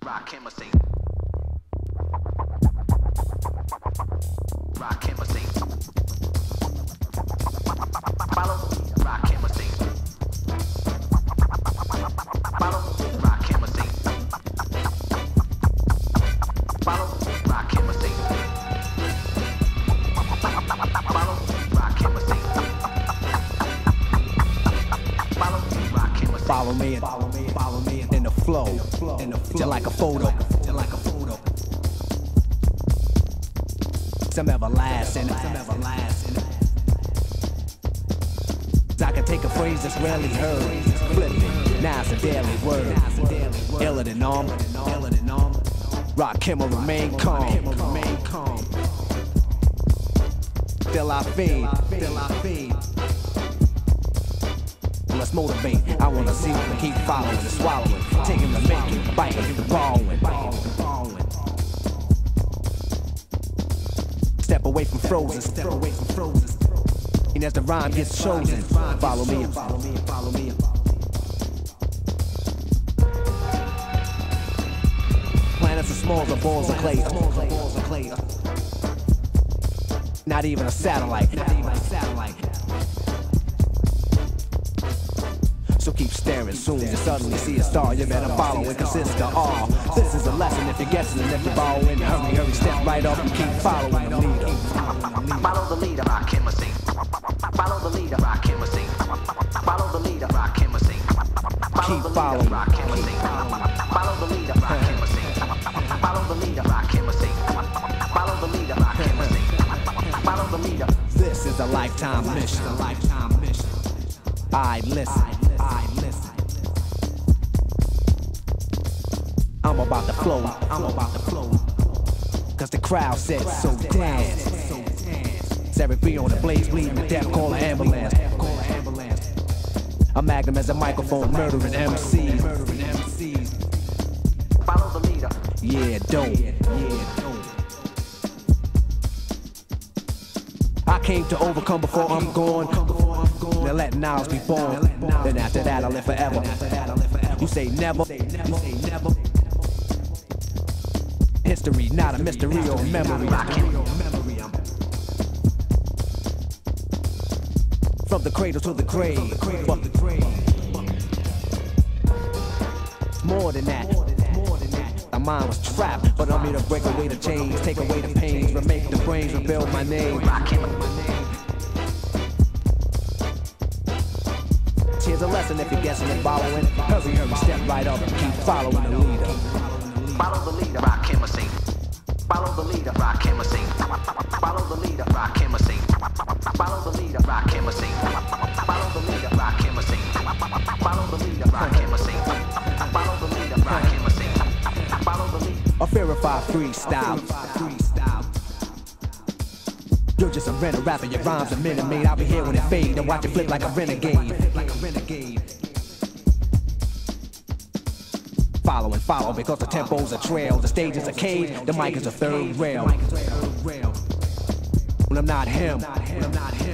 Rock chemistry. Rock chemistry. Follow. Rock chemistry. Follow. Rock chemistry. Follow. Rock chemistry. Follow. Rock chemistry. Follow. Rock chemistry. Follow me in the flow, just like a photo, some everlasting. I can take a phrase that's rarely heard, flip it, now it's a daily word. Iller than normal, rock him or remain calm. Till I fade. Let's motivate. I wanna see them keep following and swallowing, taking the making, biting, the balling. Step away from frozen. And as the rhyme gets chosen, follow me. Planets are small as balls of clay. Not even a satellite. So keep staring, soon as you suddenly see a star, you better follow and consist of all. This is a lesson if you're guessing, and if you're borrowing, hurry, step right up and keep following the leader. Follow the leader, rock chemistry. Follow the leader, rock chemistry. Follow the leader, rock chemistry. Keep following. Rock chemistry. Follow the leader, rock chemistry. Follow the leader, rock chemistry. Follow the leader, rock chemistry. Follow the leader. This is a lifetime mission. I listen. I'm about to flow. Cause the crowd said so dance. Every beat on the blaze, bleeding to death, call an ambulance. A magnum as a microphone, murdering MCs. Follow the leader. Yeah, dope. I came to overcome before I'm gone. Now let knowledge be born. Then after that I live forever. You say never. History, not a mystery or memory. From the cradle to the grave. More than that. My mind was trapped, but I'm here to break away the chains, take away the pains, remake the brains, rebuild my name. Here's a lesson if you're guessing and following. Hurry, step right up and keep following the leader. Follow the leader, rock chemistry. Follow the leader, rock chemistry. Follow the leader, rock chemistry. Follow the leader, rock chemistry. Follow the leader, rock chemistry. Follow the leader, rock chemistry. Follow the leader, rock chemistry. Follow the leader. A verified freestyle. You're just a rental rapper, your rhymes a minute made. I'll be here when it fade and watch it flip like a renegade. Follow because the tempo's a trail, the stage is a cage, the mic is a third rail. When I'm not him.